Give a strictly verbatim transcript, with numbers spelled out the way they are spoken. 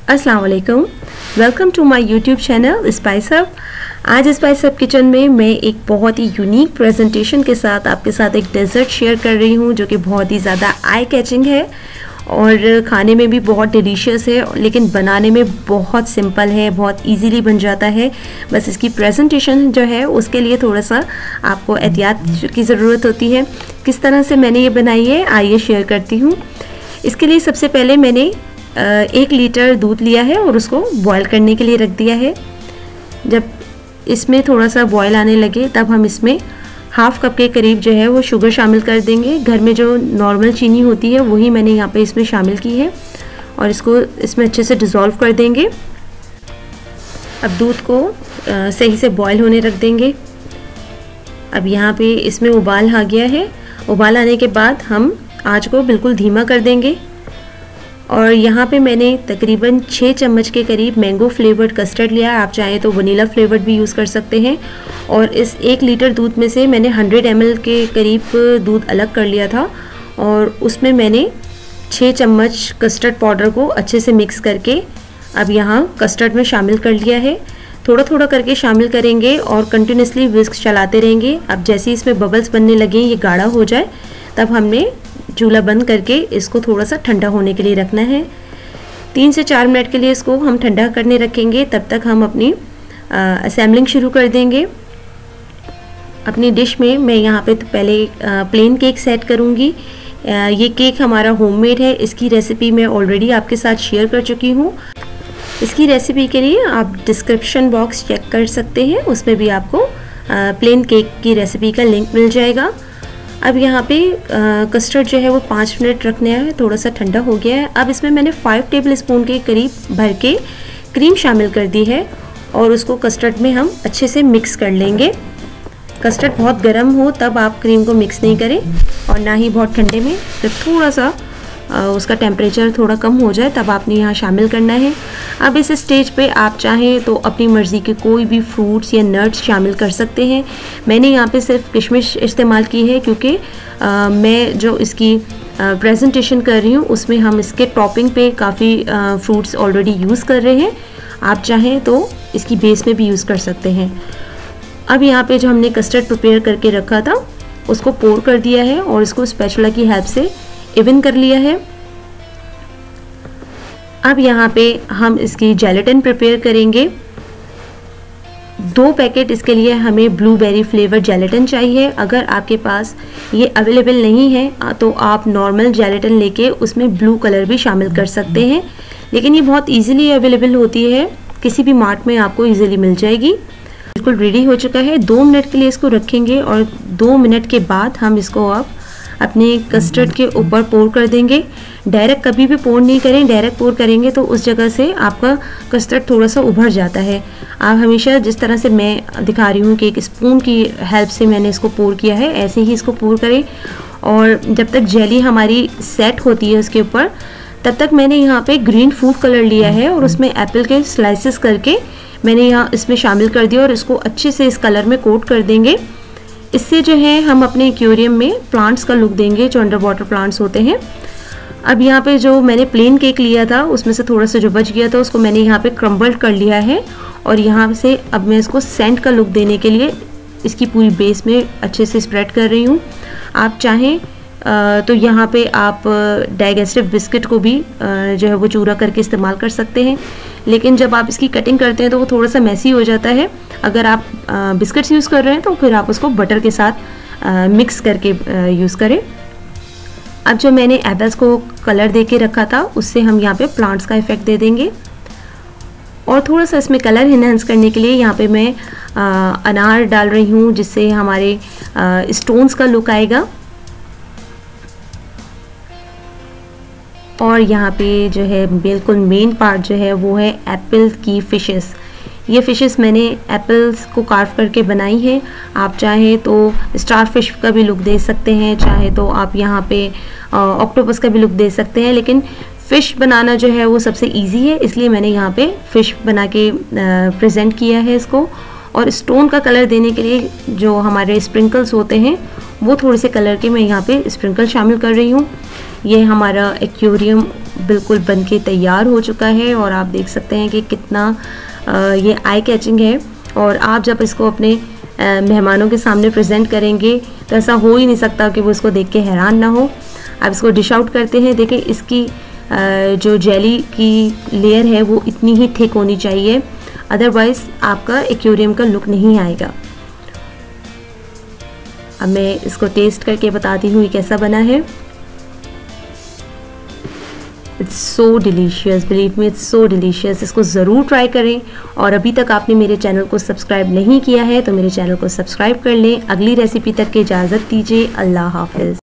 अस्सलाम वालेकुम, welcome to my YouTube channel Spice Hub. आज स्पाइस हब किचन में मैं एक बहुत ही यूनिक प्रेजेंटेशन के साथ आपके साथ एक डेजर्ट शेयर कर रही हूँ जो कि बहुत ही ज़्यादा आई कैचिंग है और खाने में भी बहुत डिलीशियस है, लेकिन बनाने में बहुत सिंपल है, बहुत इजीली बन जाता है। बस इसकी प्रेजेंटेशन जो है उसके लिए थोड़ा सा आपको एहतियात की ज़रूरत होती है। किस तरह से मैंने ये बनाई है आइए शेयर करती हूँ। इसके लिए सबसे पहले मैंने एक लीटर दूध लिया है और उसको बॉईल करने के लिए रख दिया है। जब इसमें थोड़ा सा बॉईल आने लगे तब हम इसमें हाफ कप के करीब जो है वो शुगर शामिल कर देंगे। घर में जो नॉर्मल चीनी होती है वही मैंने यहाँ पे इसमें शामिल की है और इसको इसमें अच्छे से डिज़ोल्व कर देंगे। अब दूध को आ, सही से बॉईल होने रख देंगे। अब यहाँ पे इसमें उबाल आ गया है। उबाल आने के बाद हम आँच को बिल्कुल धीमा कर देंगे और यहाँ पे मैंने तकरीबन छः चम्मच के करीब मैंगो फ्लेवर्ड कस्टर्ड लिया। आप चाहें तो वनीला फ्लेवर्ड भी यूज़ कर सकते हैं। और इस एक लीटर दूध में से मैंने हंड्रेड एम एल के करीब दूध अलग कर लिया था और उसमें मैंने छः चम्मच कस्टर्ड पाउडर को अच्छे से मिक्स करके अब यहाँ कस्टर्ड में शामिल कर लिया है। थोड़ा थोड़ा करके शामिल करेंगे और कंटिन्यूसली विस्क चलाते रहेंगे। अब जैसे ही इसमें बबल्स बनने लगे, ये गाढ़ा हो जाए, तब हमने चूल्हा बंद करके इसको थोड़ा सा ठंडा होने के लिए रखना है। तीन से चार मिनट के लिए इसको हम ठंडा करने रखेंगे। तब तक हम अपनी असेंबलिंग शुरू कर देंगे। अपनी डिश में मैं यहाँ पे तो पहले आ, प्लेन केक सेट करूँगी। ये केक हमारा होममेड है। इसकी रेसिपी मैं ऑलरेडी आपके साथ शेयर कर चुकी हूँ। इसकी रेसिपी के लिए आप डिस्क्रिप्शन बॉक्स चेक कर सकते हैं, उसमें भी आपको आ, प्लेन केक की रेसिपी का लिंक मिल जाएगा। अब यहाँ पे कस्टर्ड जो है वो पाँच मिनट रखना है, थोड़ा सा ठंडा हो गया है। अब इसमें मैंने फाइव टेबल स्पून के करीब भर के क्रीम शामिल कर दी है और उसको कस्टर्ड में हम अच्छे से मिक्स कर लेंगे। कस्टर्ड बहुत गर्म हो तब आप क्रीम को मिक्स नहीं करें और ना ही बहुत ठंडे में। जब थोड़ा सा उसका टेम्परेचर थोड़ा कम हो जाए तब आपने यहाँ शामिल करना है। अब इस स्टेज पे आप चाहें तो अपनी मर्ज़ी के कोई भी फ्रूट्स या नट्स शामिल कर सकते हैं। मैंने यहाँ पे सिर्फ किशमिश इस्तेमाल की है क्योंकि आ, मैं जो इसकी प्रेजेंटेशन कर रही हूँ उसमें हम इसके टॉपिंग पे काफ़ी फ्रूट्स ऑलरेडी यूज़ कर रहे हैं। आप चाहें तो इसकी बेस में भी यूज़ कर सकते हैं। अब यहाँ पे जो हमने कस्टर्ड प्रिपेयर करके रखा था उसको पोर कर दिया है और इसको स्पैचुला की हेल्प से इवन कर लिया है। अब यहाँ पे हम इसकी जेलेटिन प्रिपेयर करेंगे। दो पैकेट इसके लिए हमें ब्लूबेरी फ्लेवर जेलेटिन चाहिए। अगर आपके पास ये अवेलेबल नहीं है तो आप नॉर्मल जेलेटिन लेके उसमें ब्लू कलर भी शामिल कर सकते हैं, लेकिन ये बहुत इजीली अवेलेबल होती है, किसी भी मार्ट में आपको इजीली मिल जाएगी। बिल्कुल रेडी हो चुका है। दो मिनट के लिए इसको रखेंगे और दो मिनट के बाद हम इसको अब अपने कस्टर्ड के ऊपर पोर कर देंगे। डायरेक्ट कभी भी पोर नहीं करें। डायरेक्ट पोर करेंगे तो उस जगह से आपका कस्टर्ड थोड़ा सा उभर जाता है। आप हमेशा जिस तरह से मैं दिखा रही हूँ कि एक स्पून की हेल्प से मैंने इसको पोर किया है, ऐसे ही इसको पोर करें और जब तक जेली हमारी सेट होती है उसके ऊपर, तब तक मैंने यहाँ पे ग्रीन फूड कलर लिया है और उसमें एप्पल के स्लाइसेस करके मैंने यहाँ इसमें शामिल कर दिया और इसको अच्छे से इस कलर में कोट कर देंगे। इससे जो है हम अपने एक्वेरियम में प्लांट्स का लुक देंगे, जो अंडर वाटर प्लांट्स होते हैं। अब यहाँ पे जो मैंने प्लेन केक लिया था उसमें से थोड़ा सा जो बच गया था उसको मैंने यहाँ पे क्रम्बल कर लिया है और यहाँ से अब मैं इसको सेंट का लुक देने के लिए इसकी पूरी बेस में अच्छे से स्प्रेड कर रही हूँ। आप चाहें तो यहाँ पे आप डाइजेस्टिव बिस्किट को भी जो है वो चूरा करके इस्तेमाल कर सकते हैं, लेकिन जब आप इसकी कटिंग करते हैं तो वो थोड़ा सा मैसी हो जाता है। अगर आप बिस्किट्स यूज़ कर रहे हैं तो फिर आप उसको बटर के साथ मिक्स करके यूज़ करें। अब जो मैंने एप्पल्स को कलर दे के रखा था उससे हम यहाँ पे प्लांट्स का इफ़ेक्ट दे देंगे और थोड़ा सा इसमें कलर इन्हेंस करने के लिए यहाँ पे मैं आ, अनार डाल रही हूँ, जिससे हमारे स्टोन्स का लुक आएगा। और यहाँ पे जो है बिल्कुल मेन पार्ट जो है वो है एप्पल की फिशेस। ये फिशेस मैंने एप्पल्स को कार्व करके बनाई है। आप चाहें तो स्टार फिश का भी लुक दे सकते हैं, चाहे तो आप यहाँ पे ऑक्टोपस का भी लुक दे सकते हैं, लेकिन फ़िश बनाना जो है वो सबसे इजी है, इसलिए मैंने यहाँ पे फ़िश बना के प्रेजेंट किया है इसको। और स्टोन का कलर देने के लिए जो हमारे स्प्रिंकल्स होते हैं वो थोड़े से कलर के मैं यहाँ पे स्प्रिंकल शामिल कर रही हूँ। ये हमारा एक्वेरियम बिल्कुल बनके तैयार हो चुका है और आप देख सकते हैं कि कितना ये आई कैचिंग है। और आप जब इसको अपने मेहमानों के सामने प्रेजेंट करेंगे तो ऐसा हो ही नहीं सकता कि वो इसको देख के हैरान ना हो। आप इसको डिश आउट करते हैं, देखें इसकी जो जेली की लेयर है वो इतनी ही थिक होनी चाहिए, अदरवाइज़ आपका एक्वेरियम का लुक नहीं आएगा। अब मैं इसको टेस्ट करके बताती हूँ ये कैसा बना है। It's so delicious, believe me it's so delicious. इसको ज़रूर ट्राई करें और अभी तक आपने मेरे चैनल को सब्सक्राइब नहीं किया है तो मेरे चैनल को सब्सक्राइब कर लें। अगली रेसिपी तक की इजाज़त दीजिए। अल्लाह हाफ़िज़।